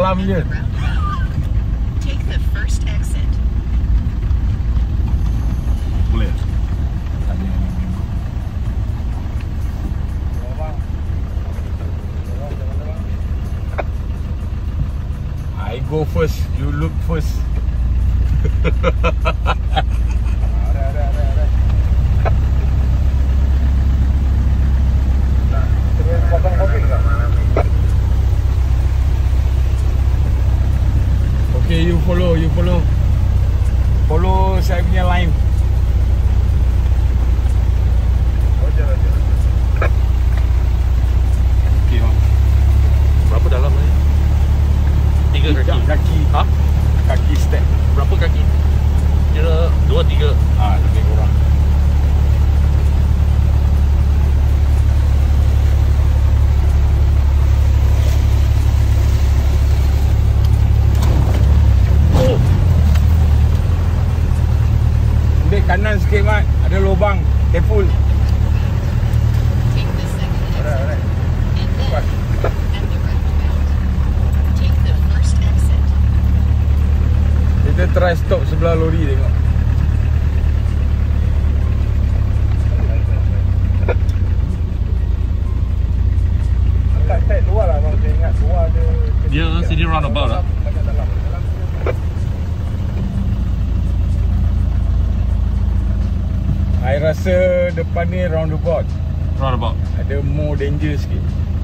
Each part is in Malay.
dalam je. Take the first exit. Boleh. I go first, you look first. Okay, you follow. Follow saya punya line. Okay, bang. Berapa dalam ni? 3 kaki. Kaki. Ha? Kaki step. Berapa kaki? Kira 2-3. Lebih kurang. Ambil kanan sikit, Mat. Ada lubang. Careful. Take the second exit. Alright. And then, at the roundabout, take the first exit. Kita try stop sebelah lori tengok. Angkat set luar lah bang. Saya ingat luar ada. Dia sini roundabout lah. Dekat dalam. I rasa depan ni roundabout. Roundabout. Ada more danger sikit.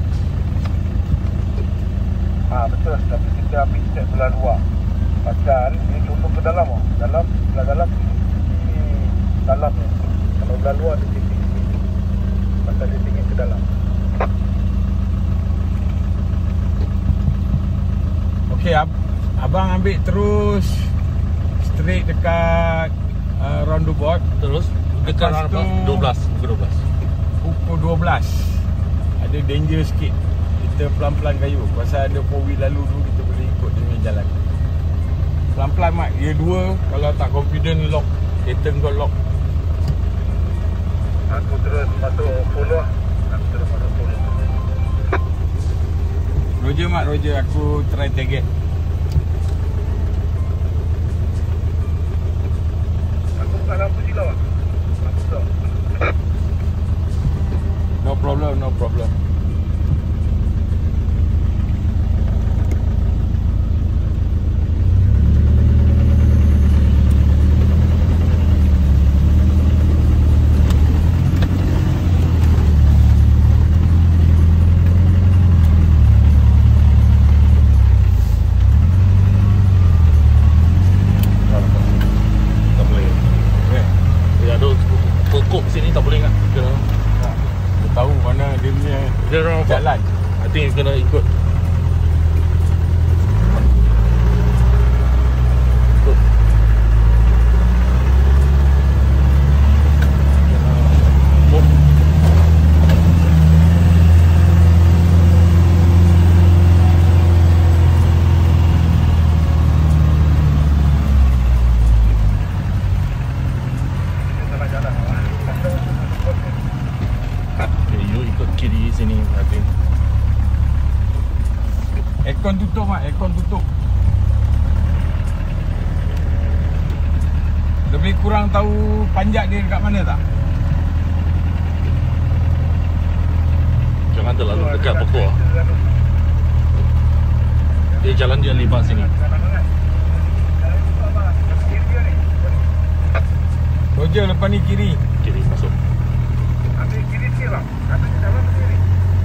Betul. Tapi kita ambil step belah luar. Pasal ni contoh ke dalam oh. Belah dalam ni dalam ni. Kalau belah luar dia tinggi. Pasal dia tinggi ke dalam. Okey, abang ambil terus straight dekat roundabout. Terus dekat Lepas roundabout tu 12. Pukul 12 ada danger sikit. Kita pelan-pelan kayu. Pasal ada 4-wheel lalu tu, kita boleh ikut dia punya jalan. Pelan-pelan Mat. Dia 2. Kalau tak confident lock. Kereta kau lock. Aku terus masuk follow lah. Roger Mat, Roger. Aku try target. Aku buka lampu silau lah. No problem, no problem. Tak boleh. Dia ada pokok sini tak boleh kan? Kena Tahu mana dia punya jalan. I think kena ikut. Kiri sini, I think. Aircon tutup Mat, aircon tutup. Lebih kurang tahu panjat dia dekat mana tak? Jangan terlalu dekat pokok. Dia jalan dia lebar sini. Roger, lepas ni kiri. Kiri masuk. Ambil kiri sikit bang. Ada di dalam kiri.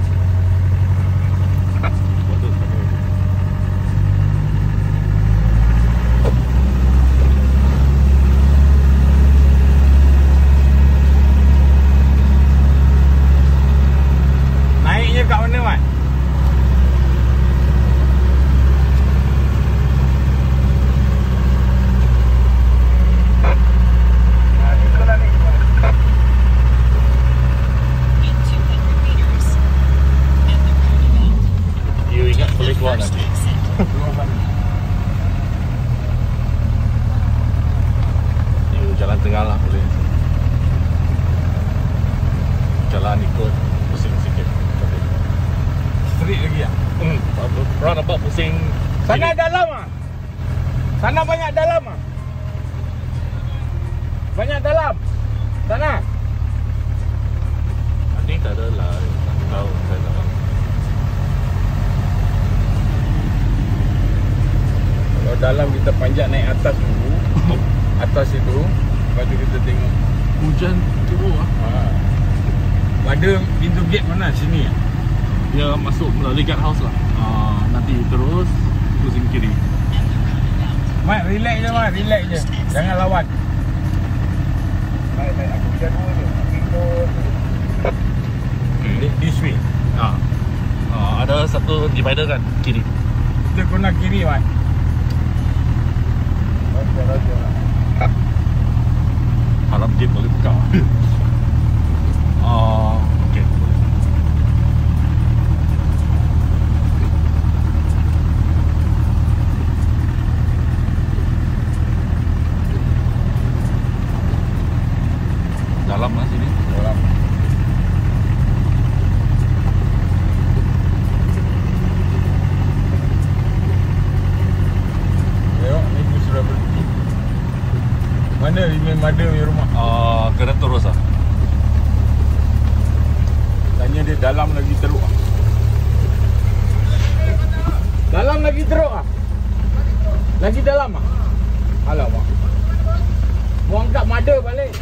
Naiknya kat mana Mat? In 200 meters, Sana dalam ah. Sana banyak dalam ah. Banyak dalam. Sana. I think tak ada lah. Tak tahu saya tak tahu. Kalau dalam kita panjat naik atas dulu. Atas itu. Lepas tu kita tengok. Hujan turun lah. Ada pintu gate mana? Sini ah. Dia masuk melalui guard house lah. Nanti terus pusing kiri. Mat, relax je Mat, relax je. Jangan lawan. Baik, aku hujan dulu tu. This way. Ada satu divider kan kiri. Kita guna kiri Mat. Harap gate boleh buka. Okay. Dalam lah sini. Dalam. Tengok, ni pun sudah berhenti. Mana Remain Mother punya rumah? Kena terus lah. Tanya dia dalam lagi teruk ah. Dalam lagi teruk ah. Lagi dalam ah. Alamak. Mau angkat Mother balik.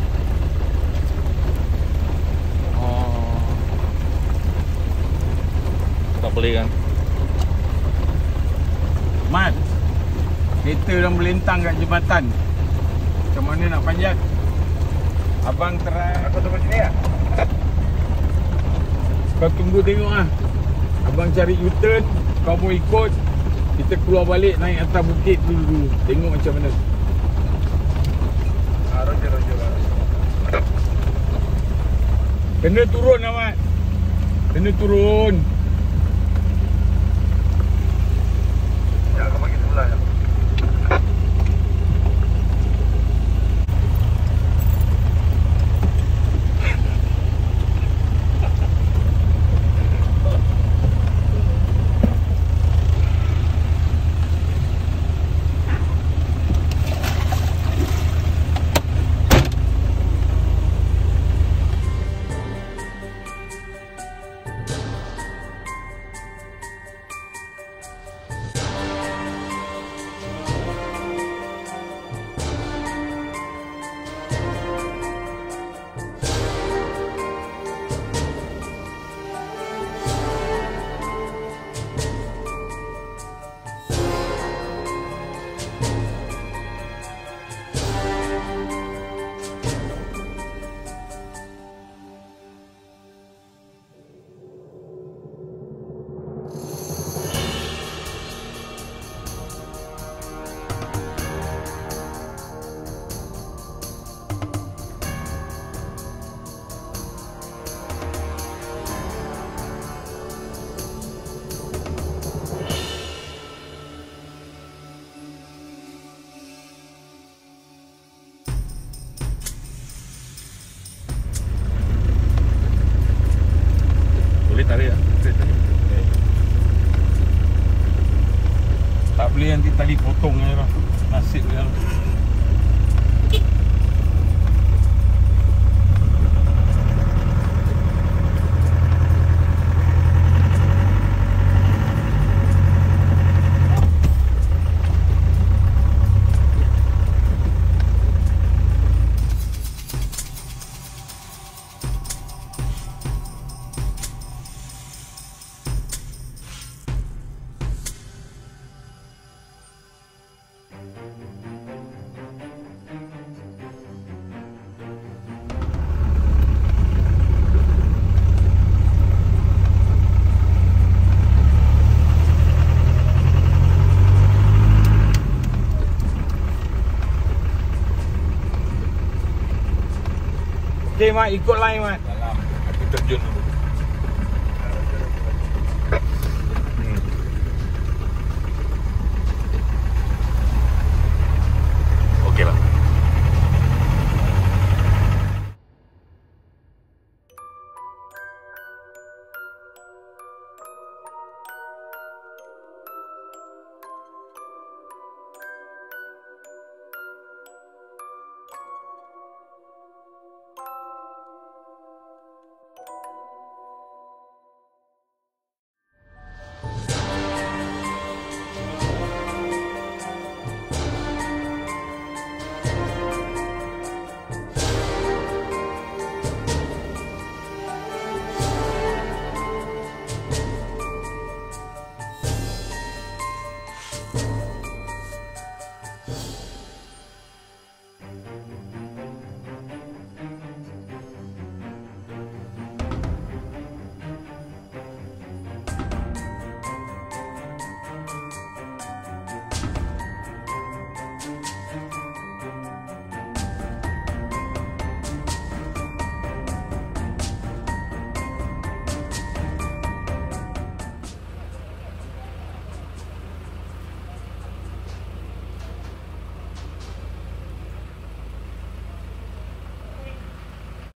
Tak boleh kan? Mat, kereta dah melintang kat jembatan. Macam mana nak panjat? Abang try. Aku tunggu sini lah. Kau tunggu tengok lah. Abang cari U-turn. Kau mau ikut. Kita keluar balik naik atas bukit dulu. Tengok macam mana. Roger. Kena turun lah Mat. Kena turun. Ya, kau bagi sebelah je. Tarik lah. Tak boleh nanti tali potong je lah. Nasib dia. Okay Mat, ikut line Mat. Dalam. Aku terjun dulu.